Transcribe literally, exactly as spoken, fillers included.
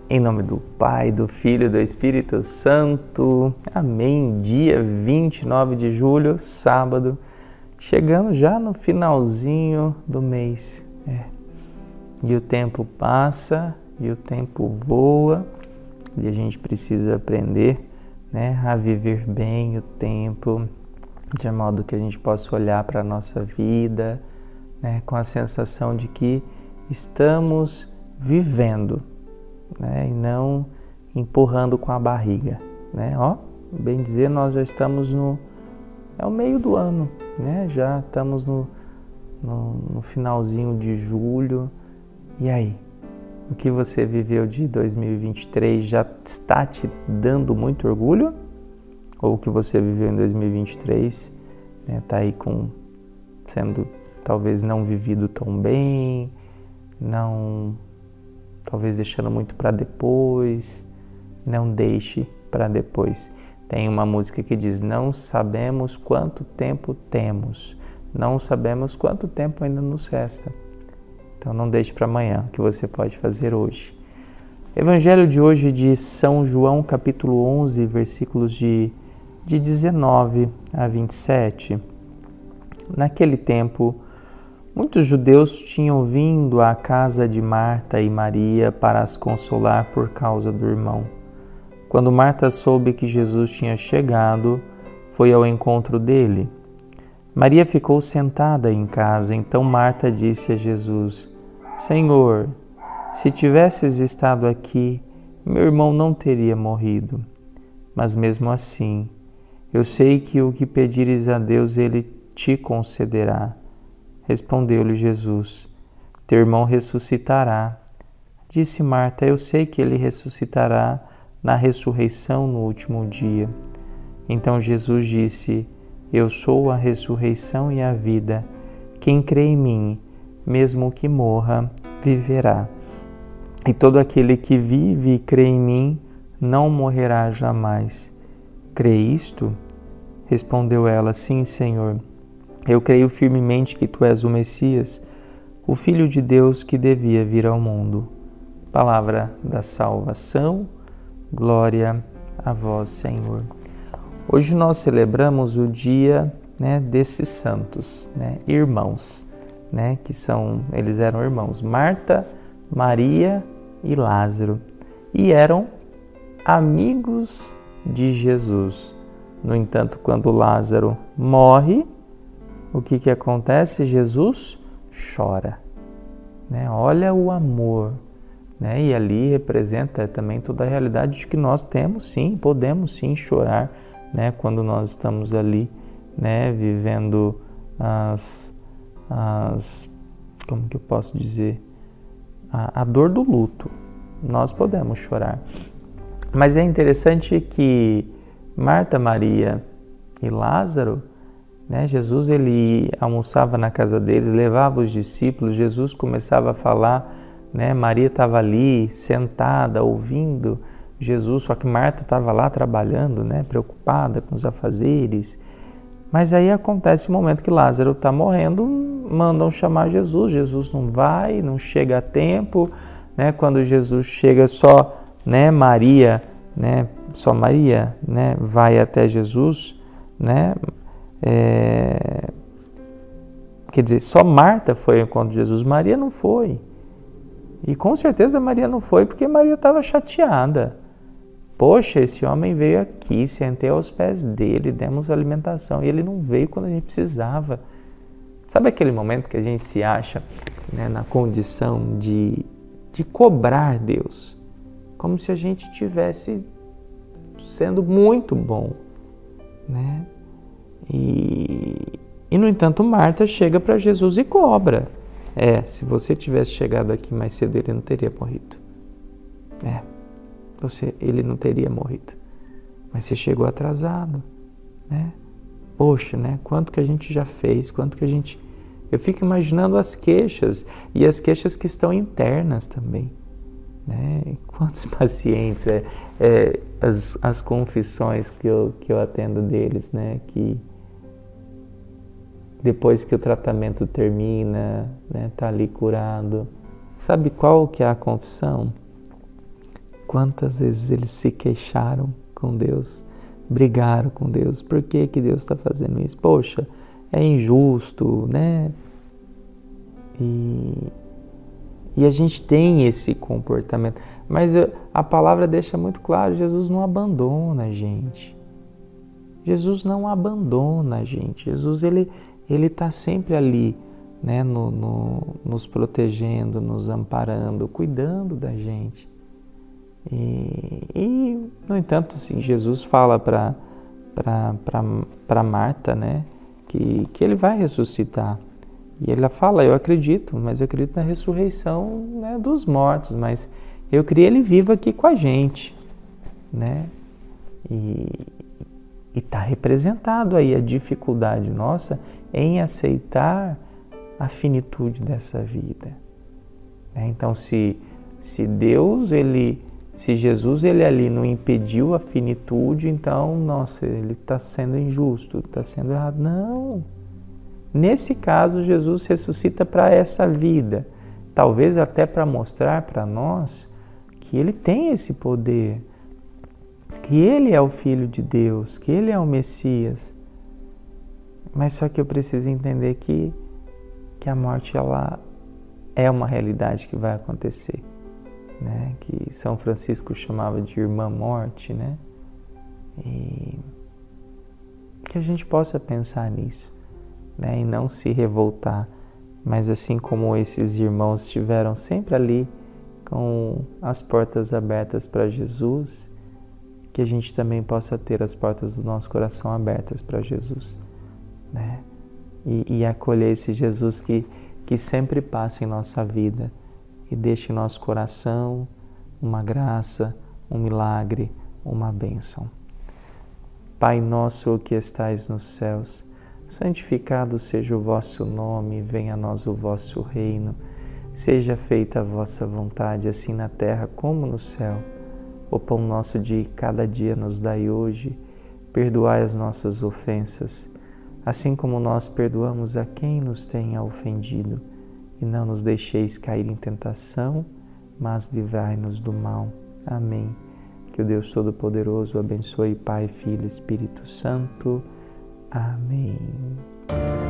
Em nome do Pai, do Filho e do Espírito Santo. Amém. Dia vinte e nove de julho, sábado, chegando já no finalzinho do mês. É. E o tempo passa, e o tempo voa, e a gente precisa aprender, né, a viver bem o tempo, de modo que a gente possa olhar para a nossa vida, né, com a sensação de que estamos vivendo, né, e não empurrando com a barriga, né? Ó, bem dizer, nós já estamos no é o meio do ano, né? Já estamos no, no, no finalzinho de julho. E aí, o que você viveu de dois mil e vinte e três já está te dando muito orgulho? Ou o que você viveu em dois mil e vinte e três, né, tá aí com sendo talvez não vivido tão bem, não talvez deixando muito para depois? Não deixe para depois. Tem uma música que diz: não sabemos quanto tempo temos, não sabemos quanto tempo ainda nos resta. Então não deixe para amanhã o que você pode fazer hoje. Evangelho de hoje de São João, capítulo onze, versículos de, de dezenove a vinte e sete. Naquele tempo, muitos judeus tinham vindo à casa de Marta e Maria para as consolar por causa do irmão. Quando Marta soube que Jesus tinha chegado, foi ao encontro dele. Maria ficou sentada em casa, então Marta disse a Jesus: Senhor, se tivesses estado aqui, meu irmão não teria morrido. Mas mesmo assim, eu sei que o que pedires a Deus, Ele te concederá. Respondeu-lhe Jesus: teu irmão ressuscitará. Disse Marta: eu sei que ele ressuscitará na ressurreição no último dia. Então Jesus disse: eu sou a ressurreição e a vida. Quem crê em mim, mesmo que morra, viverá. E todo aquele que vive e crê em mim não morrerá jamais. Crê isto? Respondeu ela: sim, Senhor. Eu creio firmemente que Tu és o Messias, o Filho de Deus que devia vir ao mundo. Palavra da salvação, glória a Vós, Senhor. Hoje nós celebramos o dia, né, desses santos, né, irmãos, né, que são, eles eram irmãos, Marta, Maria e Lázaro, e eram amigos de Jesus. No entanto, quando Lázaro morre, o que que acontece? Jesus chora, né? Olha o amor, né? E ali representa também toda a realidade de que nós temos sim, podemos sim chorar, né? Quando nós estamos ali, né? Vivendo as, as, como que eu posso dizer? A, a dor do luto, nós podemos chorar. Mas é interessante que Marta, Maria e Lázaro, né, Jesus ele almoçava na casa deles, levava os discípulos, Jesus começava a falar, né, Maria estava ali sentada, ouvindo Jesus, só que Marta estava lá trabalhando, né, preocupada com os afazeres. Mas aí acontece o momento que Lázaro está morrendo, mandam chamar Jesus, Jesus não vai, não chega a tempo, né, quando Jesus chega só, né, Maria, né, só Maria, né, vai até Jesus, né, É... quer dizer, só Marta foi ao encontro de Jesus, Maria não foi. E com certeza Maria não foi porque Maria estava chateada. Poxa, esse homem veio aqui, sentei aos pés dele, demos alimentação e ele não veio quando a gente precisava. Sabe aquele momento que a gente se acha, né, na condição de, de cobrar Deus? Como se a gente estivesse sendo muito bom, né? E, e, no entanto, Marta chega para Jesus e cobra. É, se você tivesse chegado aqui mais cedo, ele não teria morrido. É, você, ele não teria morrido. Mas você chegou atrasado, né? Poxa, né? Quanto que a gente já fez, quanto que a gente... Eu fico imaginando as queixas, e as queixas que estão internas também, né? Quantos pacientes, é, é, as, as confissões que eu, que eu atendo deles, né? Que depois que o tratamento termina, né, tá ali curado. Sabe qual que é a confissão? Quantas vezes eles se queixaram com Deus, brigaram com Deus, por que que Deus está fazendo isso? Poxa, é injusto, né? E, e a gente tem esse comportamento, mas a palavra deixa muito claro, Jesus não abandona a gente. Jesus não abandona a gente. Jesus, ele ele está sempre ali, né, no, no, nos protegendo, nos amparando, cuidando da gente. E, e no entanto, assim, Jesus fala para para Marta, né, que, que ele vai ressuscitar. E ela fala, eu acredito, mas eu acredito na ressurreição, né, dos mortos, mas eu queria ele vivo aqui com a gente, né? E está representado aí a dificuldade nossa em aceitar a finitude dessa vida. Né? Então, se, se Deus, ele, se Jesus, ele ali não impediu a finitude, então, nossa, ele está sendo injusto, está sendo errado. Não! Nesse caso, Jesus ressuscita para essa vida, talvez até para mostrar para nós que ele tem esse poder, que ele é o Filho de Deus, que ele é o Messias. Mas só que eu preciso entender que, que a morte ela é uma realidade que vai acontecer, né? Que São Francisco chamava de irmã morte, né? E que a gente possa pensar nisso, né? E não se revoltar, mas assim como esses irmãos estiveram sempre ali com as portas abertas para Jesus, que a gente também possa ter as portas do nosso coração abertas para Jesus, né? E, e acolher esse Jesus que, que sempre passa em nossa vida e deixa em nosso coração uma graça, um milagre, uma bênção. Pai nosso que estais nos céus, santificado seja o vosso nome, venha a nós o vosso reino, seja feita a vossa vontade, assim na terra como no céu. O pão nosso de cada dia nos dai hoje, perdoai as nossas ofensas, assim como nós perdoamos a quem nos tenha ofendido, e não nos deixeis cair em tentação, mas livrai-nos do mal. Amém. Que o Deus Todo-Poderoso abençoe Pai, Filho e Espírito Santo. Amém.